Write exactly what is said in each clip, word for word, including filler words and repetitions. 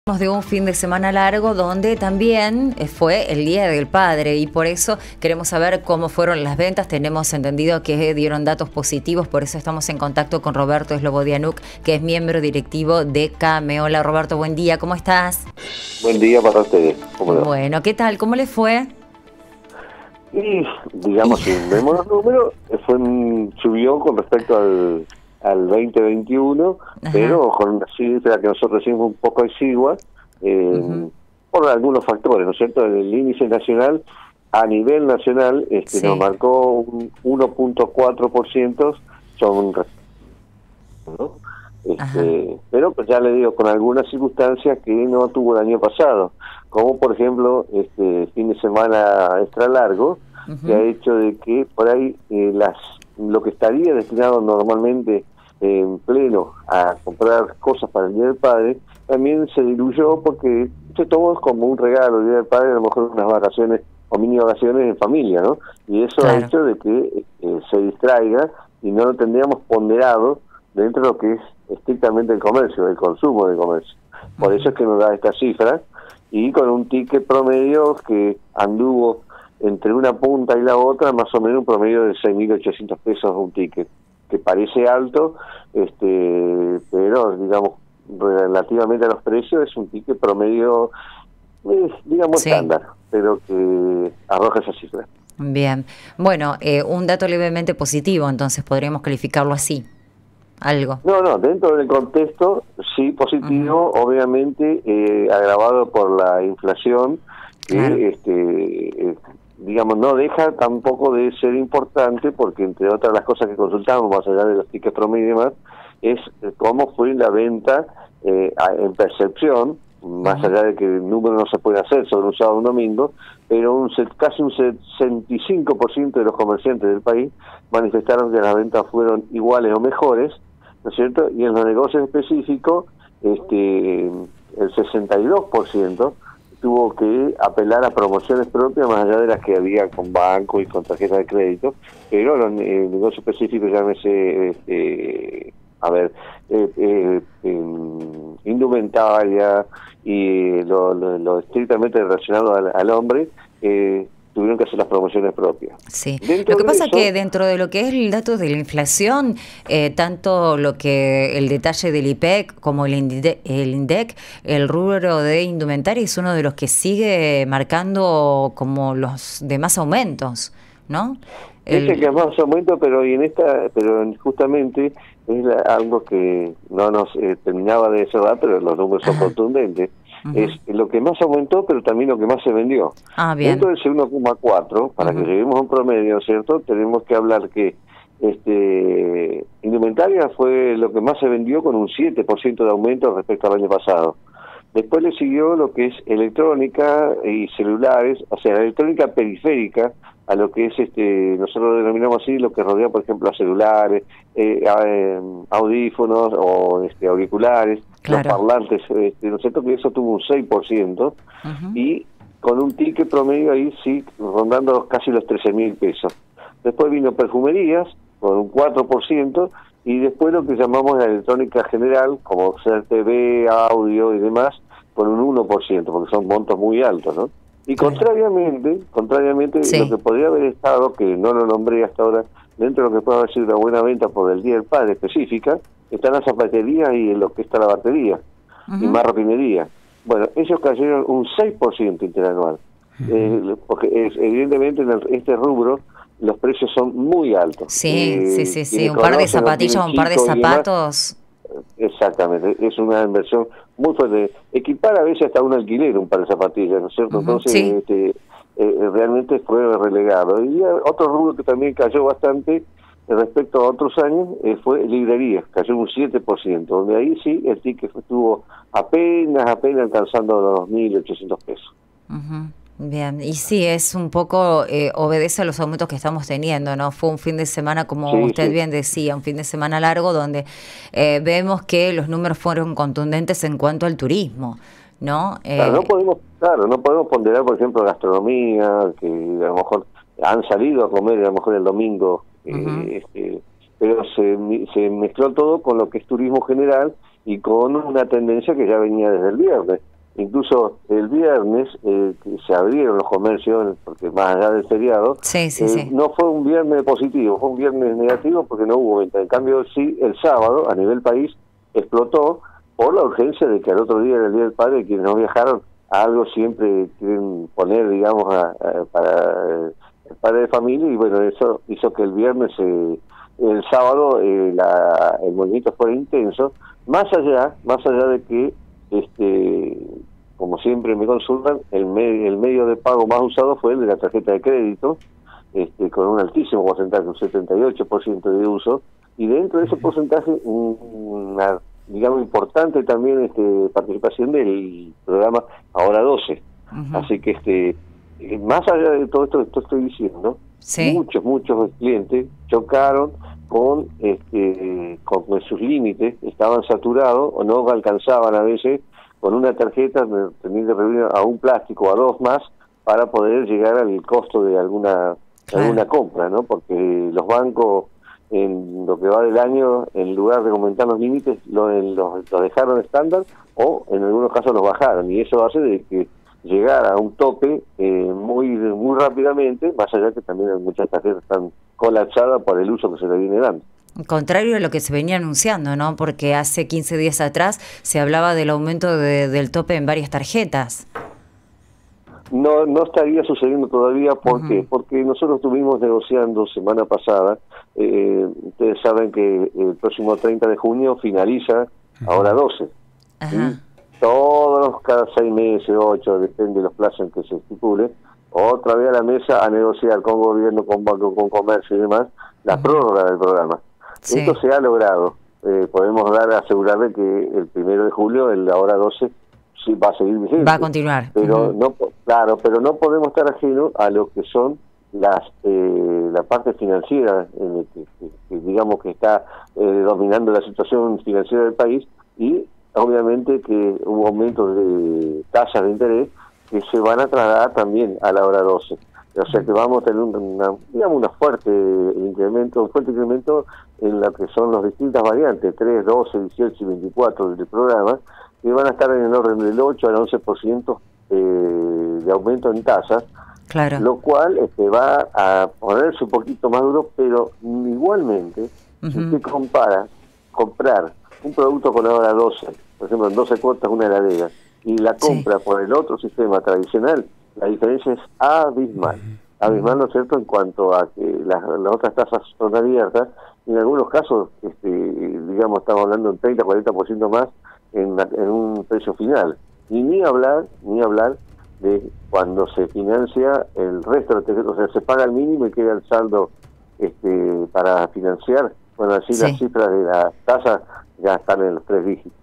De un fin de semana largo donde también fue el Día del Padre y por eso queremos saber cómo fueron las ventas. Tenemos entendido que dieron datos positivos, por eso estamos en contacto con Roberto Slobodianuk, que es miembro directivo de CAME. Hola Roberto, buen día, ¿cómo estás? Buen día para ustedes. ¿Cómo le va? Bueno, ¿qué tal? ¿Cómo le fue? Y digamos, si vemos los números, fue un, subió con respecto al, al veinte veintiuno, Ajá. pero con una cifra que nosotros decimos un poco exigua, eh, uh-huh. por algunos factores, ¿no es cierto? El índice nacional, a nivel nacional, este, sí. nos marcó un uno punto cuatro por ciento, son, ¿no? Este, pero pues ya le digo, con algunas circunstancias que no tuvo el año pasado, como por ejemplo este fin de semana extra largo, uh-huh. que ha hecho de que por ahí eh, las lo que estaría destinado normalmente eh, en pleno a comprar cosas para el Día del Padre, también se diluyó porque se tomó como un regalo el Día del Padre, a lo mejor unas vacaciones o mini vacaciones en familia, ¿no? Y eso claro. ha hecho de que eh, se distraiga y no lo tendríamos ponderado dentro de lo que es estrictamente el comercio, el consumo del comercio. Por eso es que nos da esta cifra, y con un ticket promedio que anduvo entre una punta y la otra, más o menos un promedio de seis mil ochocientos pesos un ticket, que parece alto, este pero digamos, relativamente a los precios, es un ticket promedio, eh, digamos, sí. estándar, pero que arroja esa cifra. Bien, bueno, eh, un dato levemente positivo, entonces podríamos calificarlo así. Algo. No, no, dentro del contexto, sí, positivo, uh-huh. obviamente eh, agravado por la inflación, que claro. este, eh, digamos, no deja tampoco de ser importante, porque entre otras las cosas que consultamos, más allá de los tickets promedio y demás, es eh, cómo fue la venta eh, en percepción, más uh-huh. allá de que el número no se puede hacer sobre un sábado o un domingo, pero un casi un sesenta y cinco por ciento de los comerciantes del país manifestaron que las ventas fueron iguales o mejores, ¿no es cierto? Y en los negocios específicos, este, el sesenta y dos por ciento tuvo que apelar a promociones propias, más allá de las que había con banco y con tarjetas de crédito, pero los eh, negocios específicos, llámese, este, a ver, eh, eh, eh, indumentaria y lo, lo, lo estrictamente relacionado al, al hombre, eh, tuvieron que hacer las promociones propias. Sí. Lo que pasa es que dentro de lo que es el dato de la inflación, eh, tanto lo que el detalle del I P E C como el INDEC, el INDEC, el rubro de indumentaria es uno de los que sigue marcando como los demás aumentos, ¿no? El... Dice que es más aumento, pero y en esta, pero justamente es la, algo que no nos eh, terminaba de cerrar, pero los números son Ajá. contundentes. Uh-huh. Es lo que más aumentó, pero también lo que más se vendió. Ah, bien. Dentro de ese uno coma cuatro, para uh-huh. que lleguemos a un promedio, ¿cierto? Tenemos que hablar que este indumentaria fue lo que más se vendió, con un siete por ciento de aumento respecto al año pasado. Después le siguió lo que es electrónica y celulares, o sea, la electrónica periférica a lo que es, este nosotros denominamos así, lo que rodea, por ejemplo, a celulares, eh, audífonos o este, auriculares, claro. los parlantes, este, ¿no es cierto? Que eso tuvo un seis por ciento, uh-huh. y con un ticket promedio ahí sí, rondando casi los trece mil pesos. Después vino perfumerías, con un cuatro por ciento, y después lo que llamamos la electrónica general, como ser T V, audio y demás, con un uno por ciento, porque son montos muy altos, ¿no? Y claro. contrariamente, contrariamente sí. lo que podría haber estado, que no lo nombré hasta ahora, dentro de lo que puede haber sido una buena venta por el Día del Padre específica, están las zapaterías y lo que está la batería, uh-huh. y marroquinería. Bueno, ellos cayeron un seis por ciento interanual, uh-huh. eh, porque es, evidentemente en el, este rubro los precios son muy altos. Sí, eh, sí, sí, sí, un par de zapatillas, un par de zapatos. Exactamente, es una inversión muy fuerte. Equipar a veces hasta un alquiler, un par de zapatillas, ¿no es cierto? Uh-huh, Entonces, sí. este, eh, realmente fue relegado. Y otro rubro que también cayó bastante respecto a otros años eh, fue librería, cayó un siete por ciento, donde ahí sí el ticket estuvo apenas, apenas alcanzando los dos mil ochocientos pesos. Uh-huh. Bien, y sí, es un poco, eh, obedece a los aumentos que estamos teniendo, ¿no? Fue un fin de semana, como sí, usted sí. bien decía, un fin de semana largo donde eh, vemos que los números fueron contundentes en cuanto al turismo, ¿no? Eh, claro, no podemos, claro, no podemos ponderar, por ejemplo, gastronomía, que a lo mejor han salido a comer a lo mejor el domingo, uh-huh. eh, este, pero se, se mezcló todo con lo que es turismo general y con una tendencia que ya venía desde el viernes. Incluso el viernes eh, que se abrieron los comercios, porque más allá del feriado, sí, sí, eh, sí. no fue un viernes positivo, fue un viernes negativo porque no hubo venta. En cambio, sí, el sábado, a nivel país, explotó por la urgencia de que al otro día era el Día del Padre, y quienes no viajaron, a algo siempre quieren poner, digamos, a, a, para eh, el padre de familia, y bueno, eso hizo que el viernes, eh, el sábado, eh, la, el movimiento fuera intenso, más allá, más allá de que este como siempre me consultan, el, me, el medio de pago más usado fue el de la tarjeta de crédito, este, con un altísimo porcentaje, un setenta y ocho por ciento de uso, y dentro de ese porcentaje una, digamos, importante también este participación del programa Ahora doce. Uh-huh. Así que este más allá de todo esto que estoy diciendo, sí, muchos, muchos clientes chocaron con este con, con sus límites, estaban saturados o no alcanzaban a veces con una tarjeta, tenían que reunir a un plástico o a dos más para poder llegar al costo de alguna, claro, alguna compra, ¿no? Porque los bancos, en lo que va del año, en lugar de aumentar los límites, lo, lo, lo dejaron estándar o en algunos casos los bajaron, y eso hace de que llegar a un tope eh, muy muy rápidamente, más allá que también muchas tarjetas están colapsadas por el uso que se le viene dando. Contrario a lo que se venía anunciando, ¿no? Porque hace quince días atrás se hablaba del aumento de, del tope en varias tarjetas. No no estaría sucediendo todavía, ¿por qué? Uh-huh. Porque nosotros estuvimos negociando semana pasada, eh, ustedes saben que el próximo treinta de junio finaliza uh-huh. Ahora doce. Uh-huh. Todos los, cada seis meses, ocho, depende de los plazos en que se estipule, otra vez a la mesa a negociar con gobierno, con banco, con comercio y demás, la uh-huh. prórroga del programa. Sí. Esto se ha logrado. Eh, podemos dar asegurarle que el primero de julio, el Ahora doce, sí va a seguir vigente. Va a continuar. Pero uh-huh. no, claro, pero no podemos estar ajenos a lo que son las eh, la parte financiera, en el que, que, que digamos que está eh, dominando la situación financiera del país, y obviamente que hubo aumentos de tasas de interés que se van a trasladar también a la Hora doce. O sea que vamos a tener una, digamos, una fuerte incremento, un fuerte incremento en lo que son las distintas variantes, tres, doce, dieciocho y veinticuatro del programa, que van a estar en el orden del ocho al once por ciento eh, de aumento en tasas, claro, lo cual este, va a ponerse un poquito más duro, pero igualmente, uh-huh. si usted compara, comprar un producto con Ahora doce, por ejemplo, en doce cuotas una heladera, y la compra sí. por el otro sistema tradicional, la diferencia es abismal. Abismal, ¿no es cierto?, en cuanto a que las, las otras tasas son abiertas, y en algunos casos, este, digamos, estamos hablando de un treinta, cuarenta por ciento más en, en un precio final. Y ni hablar, ni hablar de cuando se financia el resto, o sea, se paga el mínimo y queda el saldo este, para financiar. Bueno, así sí. las cifras de la tasa ya están en los tres dígitos.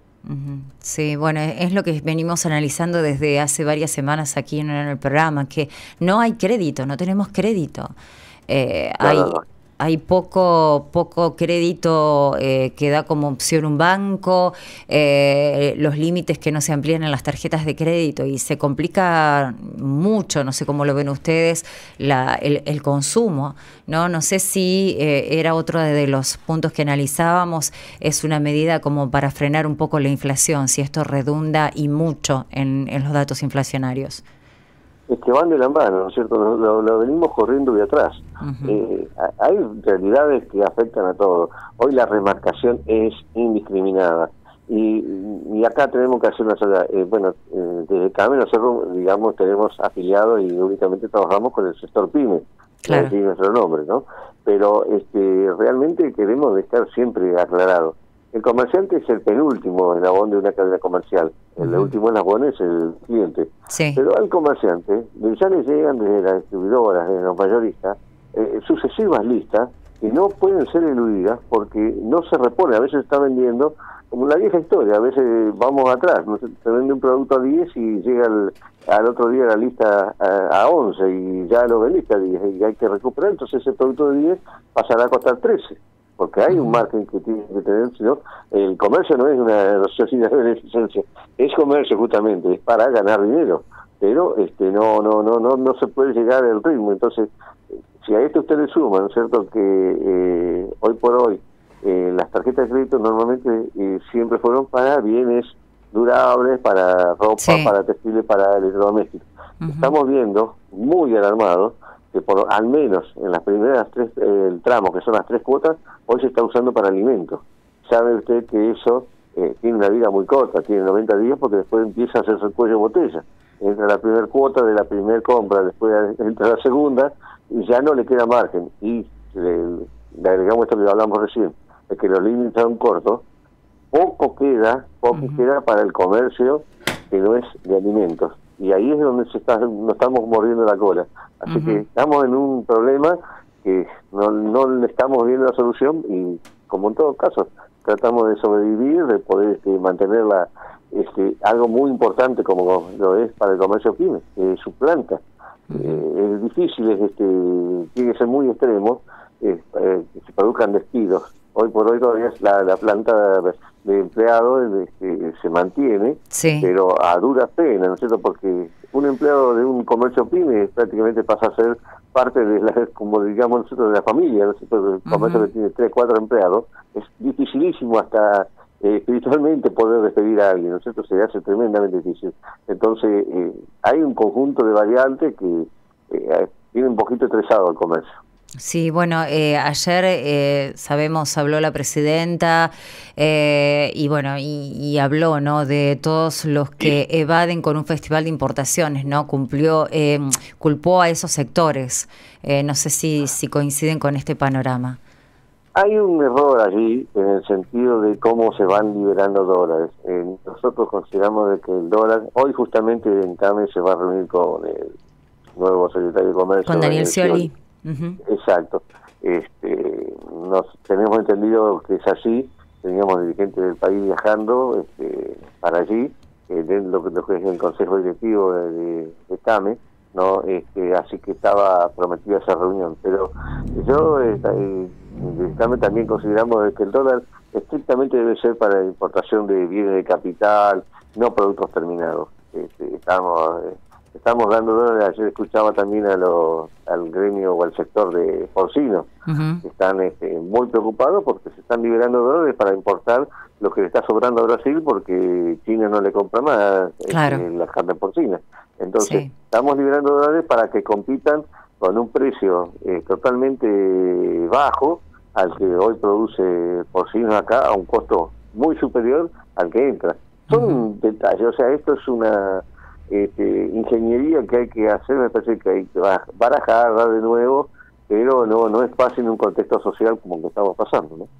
Sí, bueno, es lo que venimos analizando desde hace varias semanas aquí en el programa, que no hay crédito, no tenemos crédito. Eh, no, hay, no, no. hay poco, poco crédito eh, que da como opción un banco, eh, los límites que no se amplían en las tarjetas de crédito, y se complica mucho, no sé cómo lo ven ustedes, la, el, el consumo, ¿no? No sé si eh, era otro de los puntos que analizábamos, es una medida como para frenar un poco la inflación, si esto redunda y mucho en, en los datos inflacionarios. Es que van de la mano, ¿no es cierto? Lo, lo, lo venimos corriendo de atrás. Uh-huh. Eh, hay realidades que afectan a todos. Hoy la remarcación es indiscriminada. Y, y acá tenemos que hacer una sola... Eh, bueno, eh, desde CAME nosotros, digamos, tenemos afiliados y únicamente trabajamos con el sector PYME. Claro. Es decir, nuestro nombre, ¿no? Pero este, realmente queremos dejar siempre aclarado. El comerciante es el penúltimo eslabón de una cadena comercial. El uh-huh. último eslabón es el cliente. Sí. Pero al comerciante ya le llegan desde las distribuidoras, desde los mayoristas, eh, sucesivas listas que no pueden ser eludidas porque no se repone. A veces se está vendiendo como la vieja historia. A veces vamos atrás. Se vende un producto a diez y llega al, al otro día la lista a, a once y ya lo vendiste a diez y hay que recuperar. Entonces ese producto de diez pasará a costar trece. Porque hay un margen que tiene que tener, sino el comercio no es una sociedad de beneficencia, es comercio justamente, es para ganar dinero, pero este no no no no no se puede llegar al ritmo. Entonces, si a esto usted le suma, ¿no es cierto?, que eh, hoy por hoy eh, las tarjetas de crédito normalmente eh, siempre fueron para bienes durables, para ropa, sí. para textiles, para electrodomésticos. Uh-huh. Estamos viendo, muy alarmados, que por al menos en las primeras tres, eh, el tramo, que son las tres cuotas, hoy se está usando para alimentos. Sabe usted que eso eh, tiene una vida muy corta, tiene noventa días, porque después empieza a hacerse el cuello de botella. Entra la primera cuota de la primera compra, después entra la segunda, y ya no le queda margen. Y le, le agregamos esto que hablamos recién, es que los límites son cortos, poco queda, poco uh-huh. queda para el comercio que no es de alimentos. Y ahí es donde se está, nos estamos mordiendo la cola. Así uh-huh. que estamos en un problema que no, no le estamos viendo la solución, y como en todo caso, tratamos de sobrevivir, de poder este, mantener la, este, algo muy importante como lo es para el comercio pyme, eh, su planta. Uh-huh. Eh, es difícil, es, este, tiene que ser muy extremo, eh, eh, que se produzcan despidos. Hoy por hoy todavía la, la planta de empleados este, se mantiene, sí. pero a duras penas, ¿no es cierto? Porque un empleado de un comercio pyme prácticamente pasa a ser parte de la, como digamos nosotros, de la familia, ¿no es cierto? El comercio uh-huh. que tiene tres, cuatro empleados, es dificilísimo hasta eh, espiritualmente poder despedir a alguien, ¿no es cierto? Se hace tremendamente difícil. Entonces eh, hay un conjunto de variantes que eh, tiene un poquito estresado el comercio. Sí, bueno, eh, ayer eh, sabemos, habló la presidenta eh, y bueno, y, y habló, ¿no?, de todos los que evaden con un festival de importaciones, ¿no? Cumplió, eh, culpó a esos sectores. Eh, no sé si, si coinciden con este panorama. Hay un error allí en el sentido de cómo se van liberando dólares. Eh, nosotros consideramos de que el dólar, hoy justamente en CAME se va a reunir con el nuevo secretario de Comercio. Con Daniel Scioli. Uh-huh. Exacto. Este, nos tenemos entendido que es así. Teníamos dirigentes del país viajando este, para allí, eh, dentro de lo que es el Consejo Directivo de, de, de CAME, ¿no? Este, así que estaba prometida esa reunión. Pero yo eh, de CAME también consideramos que el dólar estrictamente debe ser para la importación de bienes de capital, no productos terminados. Este, estamos... Eh, Estamos dando dólares. Ayer escuchaba también a los, al gremio o al sector de porcino, uh-huh. que están este, muy preocupados porque se están liberando dólares para importar lo que le está sobrando a Brasil, porque China no le compra más claro. este, las carnes porcinas. Entonces, sí. estamos liberando dólares para que compitan con un precio eh, totalmente bajo al que hoy produce porcinos acá, a un costo muy superior al que entra. Son uh-huh. detalles, o sea, esto es una... Este, ingeniería que hay que hacer, me parece que hay que barajar, dar de nuevo, pero no no es fácil en un contexto social como que estamos pasando, ¿no?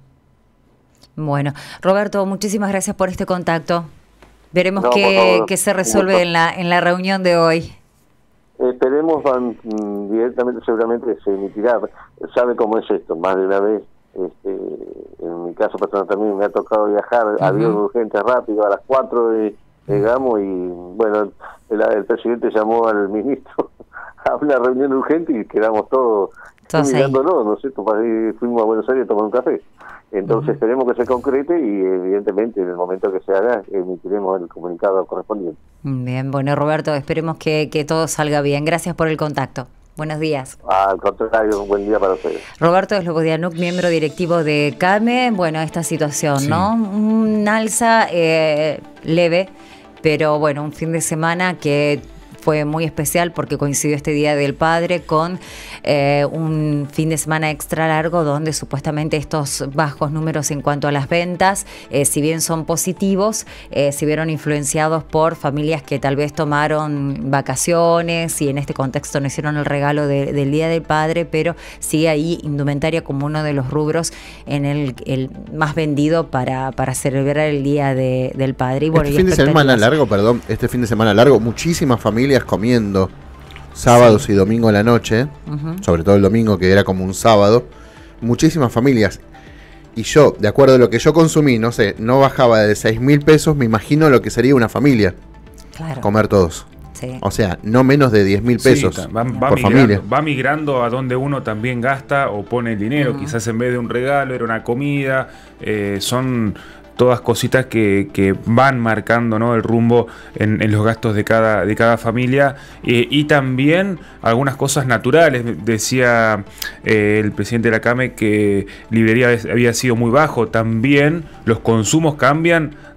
Bueno, Roberto, muchísimas gracias por este contacto. Veremos no, qué, qué se resuelve en la en la reunión de hoy. Esperemos, van, directamente seguramente se emitirá. Sabe cómo es esto, más de una vez, este, en mi caso personal también me ha tocado viajar, uh-huh. avión urgente rápido a las cuatro de llegamos y bueno, el, el presidente llamó al ministro a una reunión urgente y quedamos todos mirándonos, ¿no es cierto? Fuimos a Buenos Aires a tomar un café. Entonces uh-huh. esperemos que se concrete y evidentemente en el momento que se haga emitiremos el comunicado correspondiente. Bien, bueno, Roberto, esperemos que, que todo salga bien. Gracias por el contacto. Buenos días. Al contrario, un buen día para ustedes. Roberto Slobodianuk, miembro directivo de CAME. Bueno, esta situación, sí. ¿no? Un alza eh, leve, pero bueno, un fin de semana que fue muy especial porque coincidió este Día del Padre con eh, un fin de semana extra largo donde supuestamente estos bajos números en cuanto a las ventas, eh, si bien son positivos, eh, se vieron influenciados por familias que tal vez tomaron vacaciones y en este contexto no hicieron el regalo de, del Día del Padre, pero sigue ahí indumentaria como uno de los rubros en el, el más vendido para, para celebrar el Día de, del Padre. Y bueno, este fin de semana largo, perdón, este fin de semana largo, muchísimas familias comiendo sábados sí. y domingo a la noche, uh-huh. sobre todo el domingo que era como un sábado, muchísimas familias, y yo, de acuerdo a lo que yo consumí, no sé, no bajaba de seis mil pesos, me imagino lo que sería una familia, claro. comer todos. Sí. O sea, no menos de diez mil pesos sí, va, va por migrando, familia. Va migrando a donde uno también gasta o pone el dinero, uh-huh. quizás en vez de un regalo era una comida, eh, son... todas cositas que, que van marcando, ¿no?, el rumbo en, en los gastos de cada, de cada familia, eh, y también algunas cosas naturales. Decía eh, el presidente de la CAME que librería había sido muy bajo. También los consumos cambian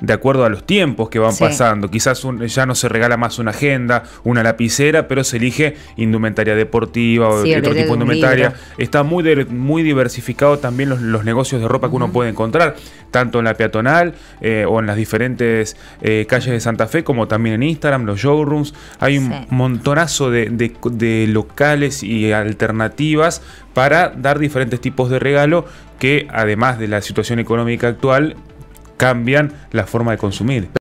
de acuerdo a los tiempos que van sí. pasando. Quizás un, ya no se regala más una agenda, una lapicera, pero se elige indumentaria deportiva o sí, otro tipo de indumentaria. Libro. Está muy, de, muy diversificado también los, los negocios de ropa que uno uh-huh. puede encontrar, tanto en la peatonal eh, o en las diferentes eh, calles de Santa Fe, como también en Instagram, los showrooms. Hay un sí. montonazo de, de, de locales y alternativas para dar diferentes tipos de regalo que, además de la situación económica actual, cambian la forma de consumir.